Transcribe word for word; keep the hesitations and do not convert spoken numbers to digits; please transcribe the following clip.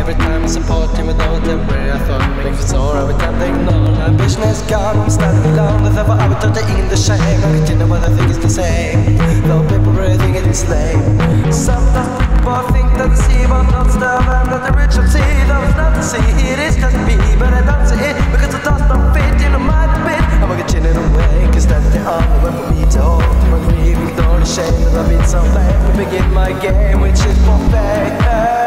every time I support him with no temporary thought. Make it sore every time they ignore. My ambition is gone, I'm standing alone. As if I would turn in the shame. I continue what I think is the same. Though people really think it is lame. Sometimes people think that the sea will not stop, and that the rich will see. That was not to see, it is just me. But I don't see it, because the thoughts don't fit in my bit. I'm gonna chin it away, cause that's the only way for me to hold my grief. Ignore the shame that I've been so lame to begin my game, which is for fake.